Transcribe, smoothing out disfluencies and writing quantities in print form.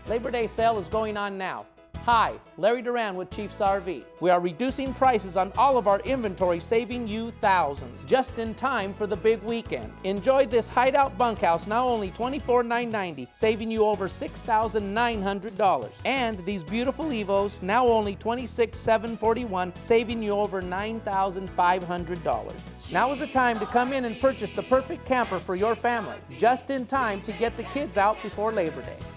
Labor Day sale is going on now. Hi, Larry Duran with Chiefs RV. We are reducing prices on all of our inventory, saving you thousands, just in time for the big weekend. Enjoy this hideout bunkhouse, now only $24,990, saving you over $6,900. And these beautiful Evos, now only $26,741, saving you over $9,500. Now is the time to come in and purchase the perfect camper for your family, just in time to get the kids out before Labor Day.